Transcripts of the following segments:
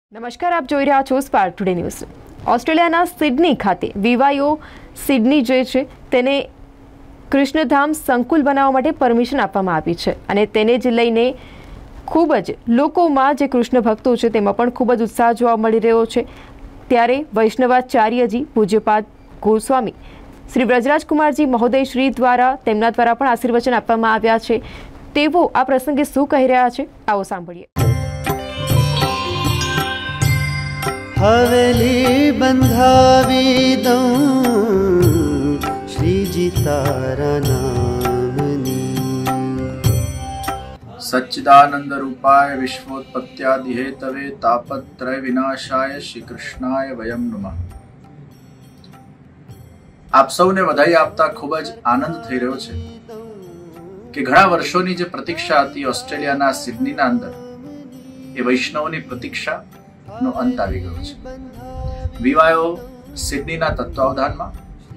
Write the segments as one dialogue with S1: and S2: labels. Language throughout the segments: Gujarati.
S1: નમસ્કાર, આપ જોઈ રહ્યા છો સ્પાર્ક ટુડે ન્યૂઝ। ઓસ્ટ્રેલિયાના સિડની ખાતે વીવાયઓ સિડની જે છે તેને કૃષ્ણધામ સંકુલ બનાવવા માટે પરમિશન આપવામાં આવી છે અને તેને જ લઈને ખૂબ જ લોકોમાં જે કૃષ્ણ ભક્તો છે તેમાં પણ ખૂબ જ ઉત્સાહ જોવા મળી રહ્યો છે। ત્યારે વૈષ્ણવાચાર્યજી પૂજ્યપાદ ગોસ્વામી શ્રી વ્રજરાજકુમારજી મહોદય શ્રી દ્વારા તેમના દ્વારા પણ આશીર્વચન આપવામાં આવ્યા છે। તેઓ આ પ્રસંગે શું કહી રહ્યા છે, આવો સાંભળીએ।
S2: हवेली बंधावी दऊं श्रीजी तारा नामनी।
S3: सच्चिदानंद रूपाय विश्वोत्पत्त्यादि हेतवे तापत्रय विनाशाय श्री कृष्णाय वयम नमः। આપ સૌને વધાઈ આપતા ખૂબ જ આનંદ થઈ રહ્યો છે કે ઘણા વર્ષોની જે પ્રતીક્ષા હતી ઓસ્ટ્રેલિયાના સિડનીના અંદર એ વૈષ્ણવની પ્રતીક્ષા નો અંત આવી ગયો છે। વીવાયો સિડનીના તત્વાવધાનમાં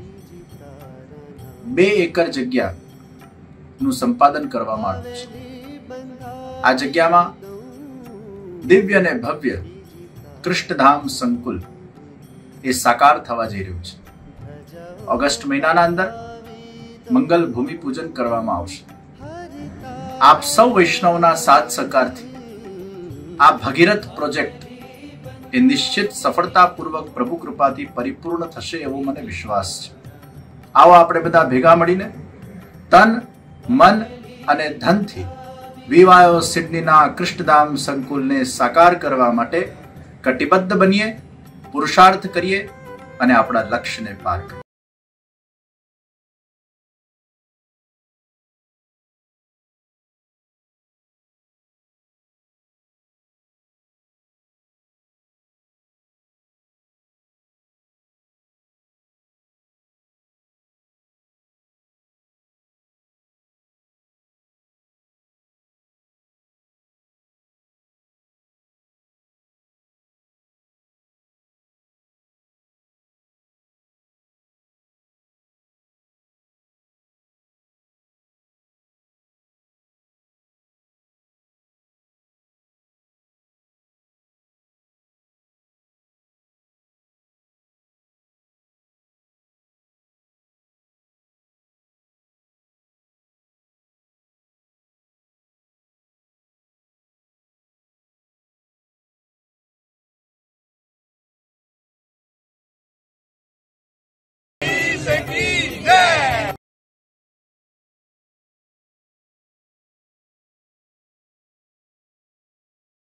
S3: 2 એકર જગ્યા નું સંપાદન કરવામાં આવ્યું છે। આ જગ્યામાં દિવ્ય અને ભવ્ય કૃષ્ણધામ સંકુલ એ સાકાર થવા જઈ રહ્યું છે। ઓગસ્ટ મહિનાના અંદર મંગલ ભૂમિ પૂજન કરવામાં આવશે। આપ સૌ વૈષ્ણવના સાથ સહકારથી આ ભગીરથ પ્રોજેક્ટ એ નિશ્ચિત સફળતાપૂર્વક પ્રભુ કૃપાથી પરિપૂર્ણ થશે એવો મને વિશ્વાસ છે। આવો આપણે બધા ભેગા મળીને તન, મન અને ધનથી વીવાયો સિડનીના કૃષ્ણધામ સંકુલને સાકાર કરવા માટે કટિબદ્ધ બનીએ, પુરુષાર્થ કરીએ અને આપણા લક્ષ્યને પાર કરીએ।